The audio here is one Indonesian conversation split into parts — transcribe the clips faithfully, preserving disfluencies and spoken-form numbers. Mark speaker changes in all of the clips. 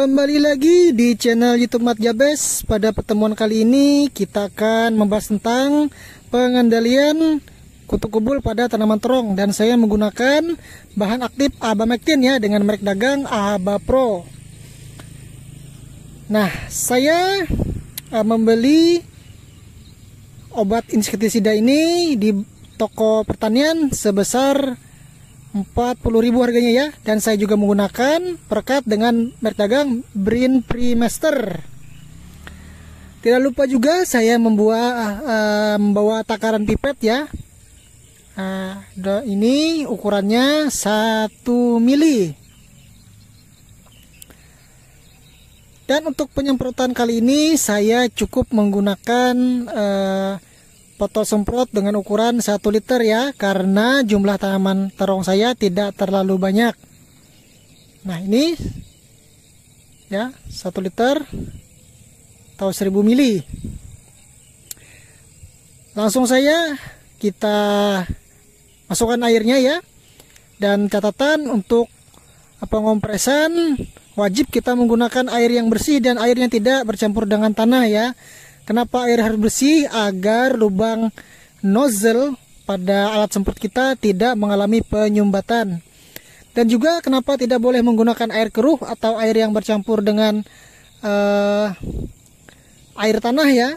Speaker 1: Kembali lagi di channel YouTube Mat Jabes. Pada pertemuan kali ini kita akan membahas tentang pengendalian kutu kubul pada tanaman terong, dan saya menggunakan bahan aktif Abamectin ya, dengan merek dagang Aba Pro. Nah, saya uh, membeli obat insektisida ini di toko pertanian sebesar empat puluh ribu harganya ya, dan saya juga menggunakan perekat dengan merek dagang Brin Primaster. Tidak lupa juga saya membuat uh, membawa takaran pipet ya. Uh, ini ukurannya satu mili. Dan untuk penyemprotan kali ini saya cukup menggunakan uh, botol semprot dengan ukuran satu liter ya, karena jumlah tanaman terong saya tidak terlalu banyak. Nah, ini ya satu liter atau seribu mili. Langsung saya kita masukkan airnya ya. Dan catatan untuk pengompresan wajib kita menggunakan air yang bersih dan air yang tidak bercampur dengan tanah ya. Kenapa air harus bersih? Agar lubang nozzle pada alat semprot kita tidak mengalami penyumbatan. Dan juga kenapa tidak boleh menggunakan air keruh atau air yang bercampur dengan uh, air tanah ya.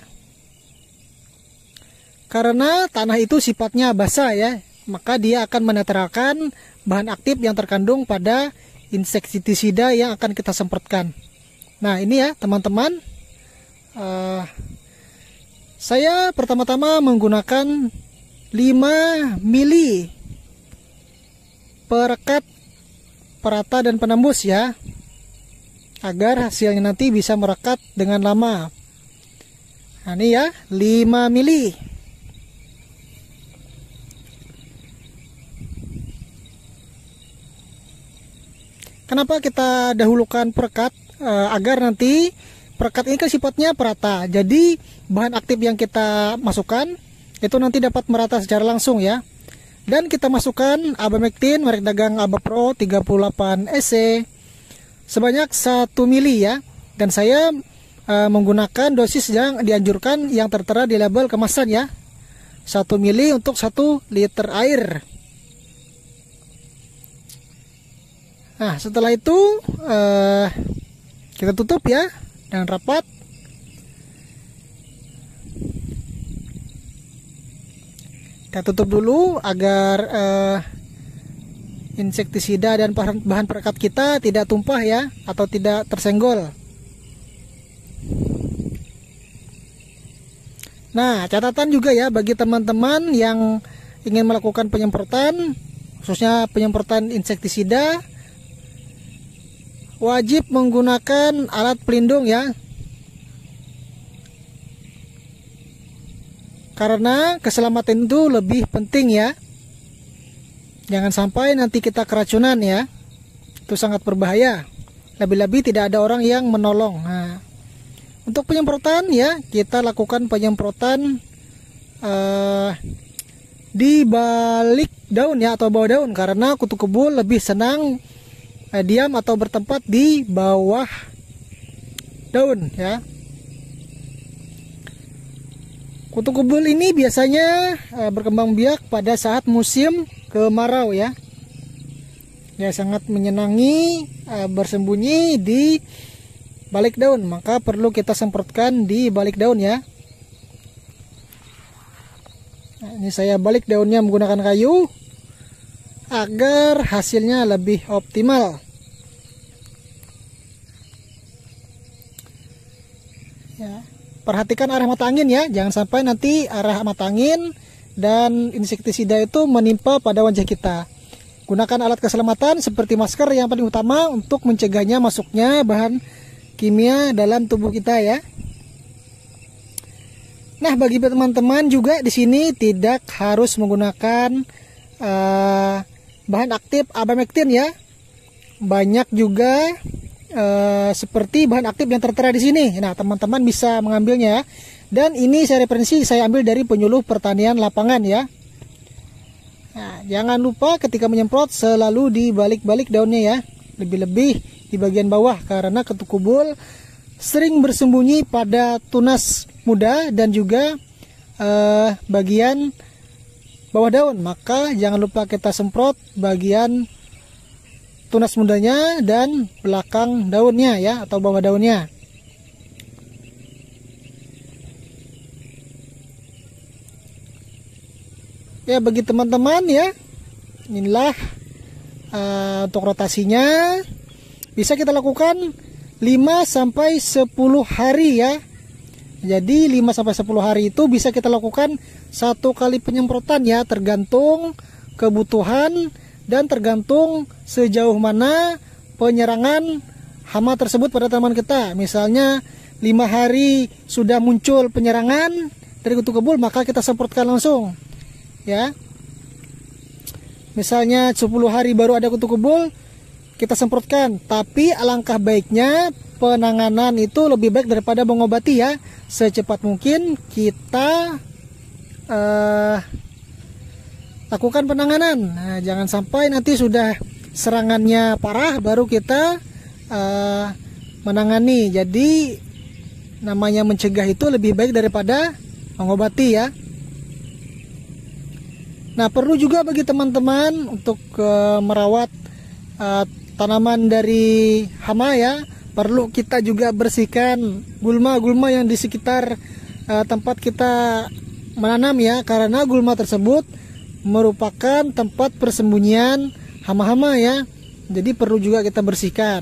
Speaker 1: Karena tanah itu sifatnya basah ya, maka dia akan menetralkan bahan aktif yang terkandung pada insektisida yang akan kita semprotkan. Nah, ini ya teman-teman. Uh, saya pertama-tama menggunakan lima mili perekat perata dan penembus ya, agar hasilnya nanti bisa merekat dengan lama. Nah, ini ya lima mili. Kenapa kita dahulukan perekat? Uh, agar nanti perekat ini kan sifatnya perata, jadi bahan aktif yang kita masukkan itu nanti dapat merata secara langsung ya. Dan kita masukkan Abamectin merek dagang Aba Pro tiga puluh delapan E C sebanyak satu mili ya. Dan saya e, menggunakan dosis yang dianjurkan yang tertera di label kemasan ya, satu mili untuk satu liter air. Nah, setelah itu e, kita tutup ya dengan rapat. Kita tutup dulu agar uh, insektisida dan bahan, bahan perekat kita tidak tumpah ya, atau tidak tersenggol. Nah, catatan juga ya bagi teman-teman yang ingin melakukan penyemprotan, khususnya penyemprotan insektisida, wajib menggunakan alat pelindung ya, karena keselamatan itu lebih penting ya. Jangan sampai nanti kita keracunan ya, itu sangat berbahaya. Lebih-lebih tidak ada orang yang menolong. Nah, untuk penyemprotan ya, kita lakukan penyemprotan uh, di balik daun ya, atau bawah daun, karena kutu kebul lebih senang Eh, diam atau bertempat di bawah daun ya. Kutu kebul ini biasanya eh, berkembang biak pada saat musim kemarau ya. Ya, sangat menyenangi eh, bersembunyi di balik daun, maka perlu kita semprotkan di balik daun ya. Nah, ini saya balik daunnya menggunakan kayu agar hasilnya lebih optimal. Ya, perhatikan arah mata angin ya, jangan sampai nanti arah mata angin dan insektisida itu menimpa pada wajah kita. Gunakan alat keselamatan seperti masker yang paling utama untuk mencegahnya masuknya bahan kimia dalam tubuh kita ya. Nah, bagi teman-teman juga di sini tidak harus menggunakan uh, bahan aktif Abamectin ya. Banyak juga uh, seperti bahan aktif yang tertera di sini. Nah, teman-teman bisa mengambilnya. Dan ini saya referensi saya ambil dari penyuluh pertanian lapangan ya. Nah, jangan lupa ketika menyemprot selalu di balik-balik daunnya ya. Lebih-lebih di bagian bawah, karena kutu kebul sering bersembunyi pada tunas muda dan juga eh, bagian bawah daun. Maka jangan lupa kita semprot bagian tunas mudanya dan belakang daunnya ya, atau bawah daunnya. Ya, bagi teman-teman ya, inilah uh, untuk rotasinya bisa kita lakukan lima sampai sepuluh hari ya. Jadi lima sampai sepuluh hari itu bisa kita lakukan satu kali penyemprotan ya, tergantung kebutuhan dan tergantung sejauh mana penyerangan hama tersebut pada tanaman kita. Misalnya lima hari sudah muncul penyerangan dari kutu kebul, maka kita semprotkan langsung ya. Misalnya sepuluh hari baru ada kutu kebul, kita semprotkan. Tapi alangkah baiknya penanganan itu lebih baik daripada mengobati ya. Secepat mungkin kita uh, lakukan penanganan. Nah, jangan sampai nanti sudah serangannya parah baru kita uh, menangani. Jadi namanya mencegah itu lebih baik daripada mengobati ya. Nah, perlu juga bagi teman-teman untuk uh, merawat uh, tanaman dari hama ya. Perlu kita juga bersihkan gulma-gulma yang di sekitar uh, tempat kita menanam ya, karena gulma tersebut merupakan tempat persembunyian hama-hama ya. Jadi perlu juga kita bersihkan.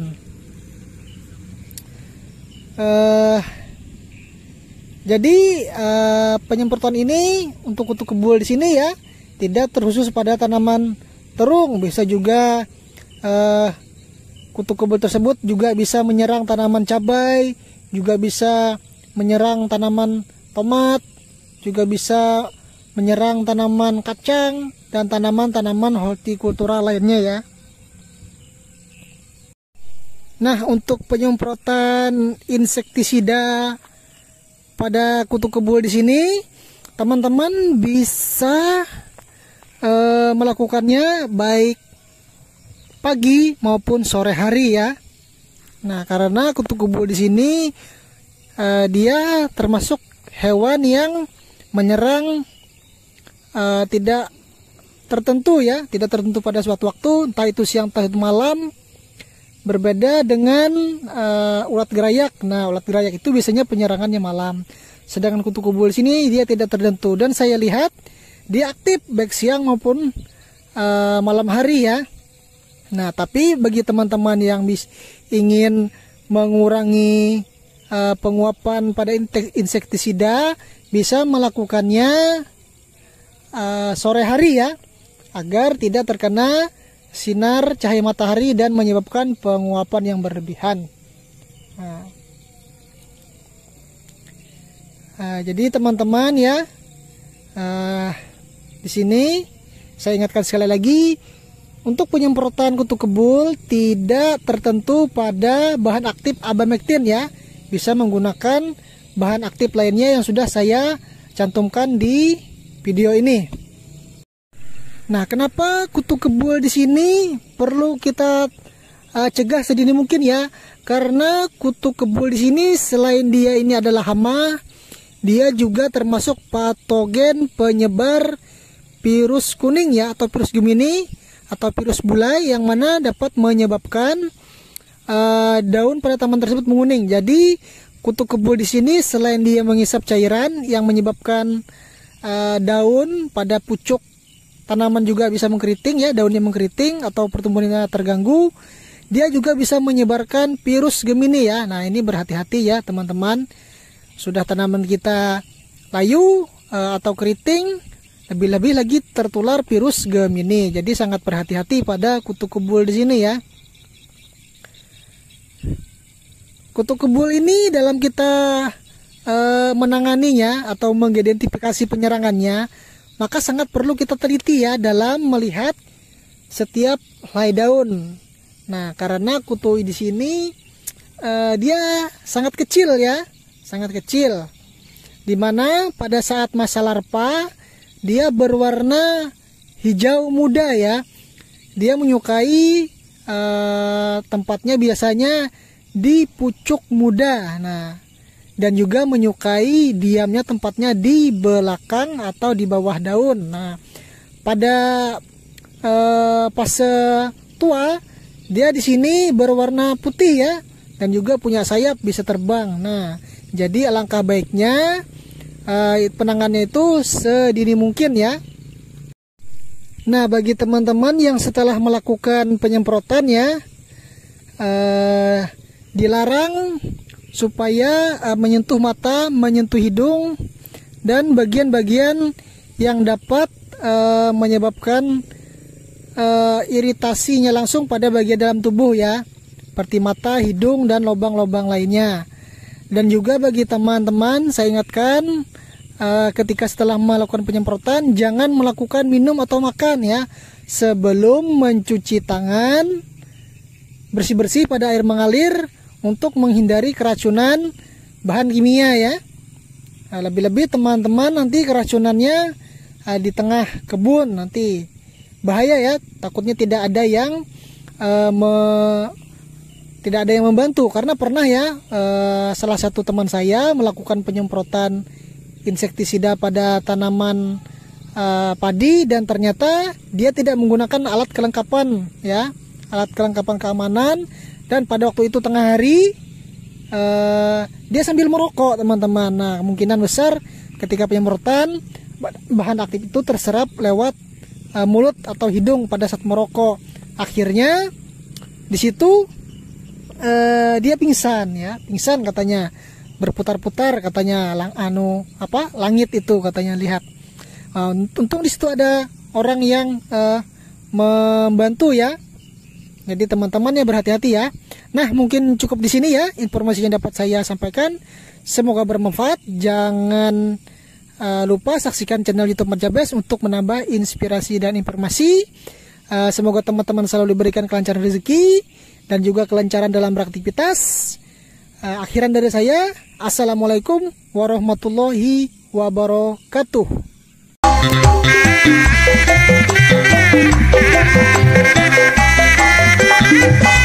Speaker 1: Uh, jadi uh, penyemprotan ini untuk kutu kebul di sini ya, tidak terkhusus pada tanaman terung, bisa juga uh, kutu kebul tersebut juga bisa menyerang tanaman cabai, juga bisa menyerang tanaman tomat, juga bisa menyerang tanaman kacang dan tanaman-tanaman hortikultura lainnya ya. Nah, untuk penyemprotan insektisida pada kutu kebul di sini, teman-teman bisa E, melakukannya baik pagi maupun sore hari ya. Nah, karena kutu kebul di sini e, dia termasuk hewan yang menyerang e, tidak tertentu ya, tidak tertentu pada suatu waktu, entah itu siang entah itu malam. Berbeda dengan e, ulat gerayak. Nah, ulat gerayak itu biasanya penyerangannya malam. Sedangkan kutu kebul di sini dia tidak tertentu, dan saya lihat dia aktif baik siang maupun uh, malam hari ya. Nah, tapi bagi teman-teman yang bis, ingin mengurangi uh, penguapan pada insektisida, bisa melakukannya uh, sore hari ya, agar tidak terkena sinar cahaya matahari dan menyebabkan penguapan yang berlebihan. Nah, uh, jadi teman-teman ya, uh, di sini saya ingatkan sekali lagi, untuk penyemprotan kutu kebul tidak tertentu pada bahan aktif abamectin ya. Bisa menggunakan bahan aktif lainnya yang sudah saya cantumkan di video ini. Nah, kenapa kutu kebul di sini perlu kita uh, cegah sedini mungkin ya? Karena kutu kebul di sini selain dia ini adalah hama, dia juga termasuk patogen penyebar virus kuning ya, atau virus Gemini atau virus bulai, yang mana dapat menyebabkan uh, daun pada tanaman tersebut menguning. Jadi kutu kebul di sini selain dia mengisap cairan yang menyebabkan uh, daun pada pucuk tanaman juga bisa mengkeriting ya, daunnya mengkeriting atau pertumbuhannya terganggu, dia juga bisa menyebarkan virus Gemini ya. Nah, ini berhati-hati ya teman-teman. Sudah tanaman kita layu uh, atau keriting, lebih-lebih lagi tertular virus Gemini. Jadi sangat berhati-hati pada kutu kebul di sini ya. Kutu kebul ini dalam kita e, menanganinya atau mengidentifikasi penyerangannya, maka sangat perlu kita teliti ya dalam melihat setiap helai daun. Nah, karena kutu di sini e, dia sangat kecil ya, sangat kecil. Dimana pada saat masa larva dia berwarna hijau muda ya. Dia menyukai uh, tempatnya biasanya di pucuk muda. Nah, dan juga menyukai diamnya tempatnya di belakang atau di bawah daun. Nah, pada uh, fase tua dia di sini berwarna putih ya, dan juga punya sayap, bisa terbang. Nah, jadi alangkah baiknya uh, penanganannya itu sedini mungkin ya. Nah, bagi teman-teman yang setelah melakukan penyemprotan ya, uh, dilarang supaya uh, menyentuh mata, menyentuh hidung, dan bagian-bagian yang dapat uh, menyebabkan uh, iritasinya langsung pada bagian dalam tubuh ya, seperti mata, hidung, dan lubang-lubang lainnya. Dan juga bagi teman-teman, saya ingatkan uh, ketika setelah melakukan penyemprotan, jangan melakukan minum atau makan ya sebelum mencuci tangan, bersih-bersih pada air mengalir, untuk menghindari keracunan bahan kimia ya. Nah, lebih-lebih teman-teman nanti keracunannya uh, di tengah kebun, nanti bahaya ya. Takutnya tidak ada yang uh, me, tidak ada yang membantu, karena pernah ya uh, salah satu teman saya melakukan penyemprotan insektisida pada tanaman uh, padi, dan ternyata dia tidak menggunakan alat kelengkapan ya, alat kelengkapan keamanan. Dan pada waktu itu tengah hari uh, dia sambil merokok teman-teman. Nah, kemungkinan besar ketika penyemprotan bahan aktif itu terserap lewat uh, mulut atau hidung pada saat merokok. Akhirnya di situ uh, dia pingsan ya, pingsan katanya, berputar-putar katanya lang anu apa langit itu katanya, lihat. Uh, untung di situ ada orang yang uh, membantu ya. Jadi teman-temannya berhati-hati ya. Nah, mungkin cukup di sini ya informasi yang dapat saya sampaikan. Semoga bermanfaat. Jangan uh, lupa saksikan channel YouTube Marjabes untuk menambah inspirasi dan informasi. Uh, semoga teman-teman selalu diberikan kelancaran rezeki dan juga kelancaran dalam beraktivitas. Uh, akhiran dari saya, assalamualaikum warahmatullahi wabarakatuh. Thank you.